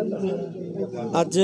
ਅੱਜ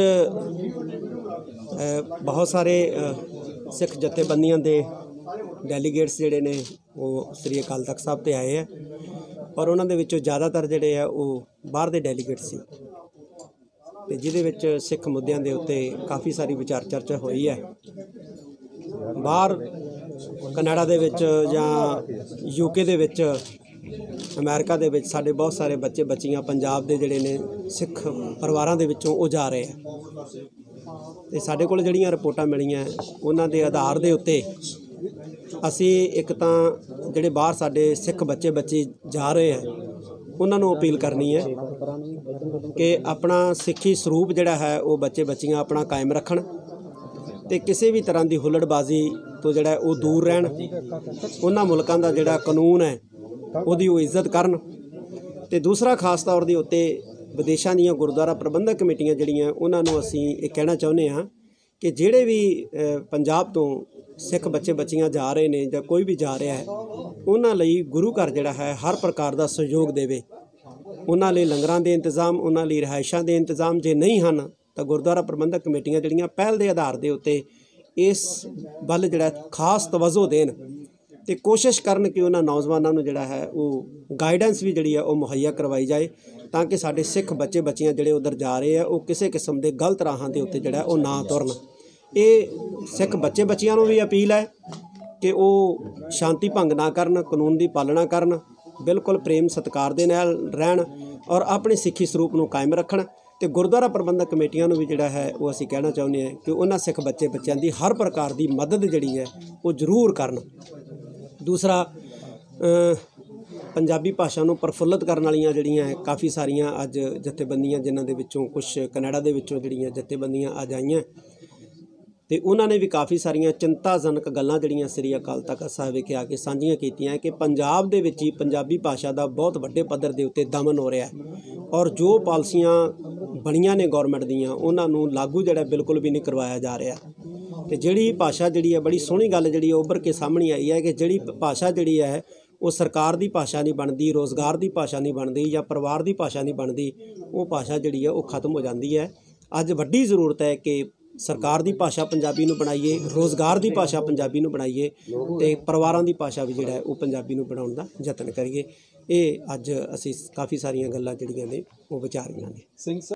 बहुत सारे सिख जथेबंदियां दे डेलीगेट्स जिहड़े ने वो श्री अकाल तख्त साहब ते आए हैं और उन्हां दे विचों ज़्यादातर जिहड़े है वो बाहर दे डेलीगेट सी ते जिहदे विच सिख मुद्दिआं दे उत्ते काफ़ी सारी विचार चर्चा हुई है। बाहर कनाडा दे विच जां यूके दे विच अमेरिका दे विच साडे बहुत सारे बच्चे बच्चियां पंजाब दे जिहड़े ने सिख परिवारां दे विचों वो जा रहे हैं ते साडे कोल जिहड़ियां रिपोर्टां मिलीਆਂ उन्हां दे आधार दे उत्ते असीं एक तां जिहड़े बाहर साडे सिख बच्चे बच्ची जा रहे हैं उन्हां नूं अपील करनी है कि अपना सिक्खी सरूप जिहड़ा है वो बच्चे बच्चियां अपना कायम रखण ते किसी भी तरह की हुल्लड़बाजी तो जिहड़ा वो दूर रहन। उन्हां मुल्कां दा जिहड़ा कानून है ਉਹਦੀ ਉਹ ਇੱਜ਼ਤ ਕਰਨ ਤੇ दूसरा खास तौर ਦੇ ਉੱਤੇ विदेशों ਦੀਆਂ गुरुद्वारा प्रबंधक कमेटियां ਜਿਹੜੀਆਂ ਉਹਨਾਂ ਨੂੰ ਅਸੀਂ ਇਹ ਕਹਿਣਾ ਚਾਹੁੰਦੇ ਹਾਂ कि ਜਿਹੜੇ ਵੀ पंजाब तो सिख बच्चे बच्चियां जा रहे ने ਜਾਂ कोई भी जा रहा है ਉਹਨਾਂ ਲਈ गुरु घर ਜਿਹੜਾ है हर प्रकार ਦਾ सहयोग देवे। ਉਹਨਾਂ ਲਈ ਲੰਗਰਾਂ ਦੇ ਇੰਤਜ਼ਾਮ ਉਹਨਾਂ ਲਈ ਰਿਹਾਇਸ਼ਾਂ ਦੇ ਇੰਤਜ਼ਾਮ ਜੇ नहीं ਹਨ ਤਾਂ गुरुद्वारा प्रबंधक कमेटियां ਜਿਹੜੀਆਂ ਪਹਿਲ ਦੇ ਆਧਾਰ ਦੇ ਉੱਤੇ ਇਸ ਵੱਲ ਜਿਹੜਾ खास तवज्जो देन ਤੇ कोशिश करन कि उन्होंने नौजवानों को जोड़ा है वो गाइडेंस भी जी है वो मुहैया करवाई जाए ताकि साढ़े सिख बच्चे बच्चियां जोड़े उधर जा रहे हैं वो किसी किस्म के गलत राहां के उत्ते जोड़ा वो ना तुरन। ये सिख बच्चे बच्चियां भी अपील है कि वो शांति भंग ना करन, कानून की पालना करन, बिल्कुल प्रेम सत्कार दे नाल रहन और अपने सिक्खी सरूप को कायम रखन। तो गुरुद्वारा प्रबंधक कमेटियां भी जोड़ा है वो असीं कहना चाहुंदे हैं कि उन्हां सिख बच्चे बच्चों की हर प्रकार की मदद जी है वो जरूर करन। दूसरा पंजाबी भाषा को प्रफुल्लित करने वालियां जिहड़ियां काफ़ी सारियां अज जथेबंदियां जिन्हां दे विचों कुछ कनाडा दे विचों जिहड़ियां जथेबंदियां अज आईयां ते उन्होंने भी काफ़ी सारियां चिंताजनक गल्लां जिहड़ियां श्री अकाल तख्त साहिब विखे आके सांझियां कीतियां कि पंजाब दे विच ही पंजाबी भाषा का बहुत वड्डे पद्धर दे उत्ते दमन हो रहा है और जो पॉलिसियां बणियां ने गौरमेंट दीयां उन्हां नूं लागू जिहड़ा बिल्कुल भी नहीं करवाया जा रहा। तो जिहड़ी भाषा जिहड़ी है बड़ी सोहनी गल जिहड़ी उभर के सामने आई है कि जिहड़ी भाषा जिहड़ी है वो सरकार की भाषा नहीं बनती, रोज़गार की भाषा नहीं बनती या परिवार की भाषा नहीं बनती, वो भाषा जिहड़ी है वो खत्म हो जाती है। अज वड्डी जरूरत है कि सरकार की भाषा पंजाबी नूं बनाइए, रोज़गार की भाषा पंजाबी नूं बनाइए ते परिवारां की भाषा भी जिहड़ा है वो पंजाबी नूं बनाउण दा यतन करिए। ये अज असीं काफ़ी सारियां गल्लां जिहड़ियां ने वो विचारियां ने।